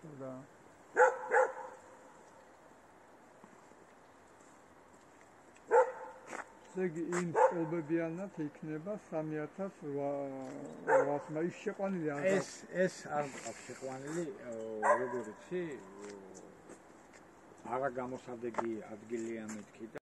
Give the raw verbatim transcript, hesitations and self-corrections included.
და ზეგი იმ სკოლბებიანად იქნება სამი ათას ოთხასი ის შეყვანილი არ ეს ეს არ მყავს შეყვანილი როგორ იცი არა გამოსადეგი ადგილია მეთქი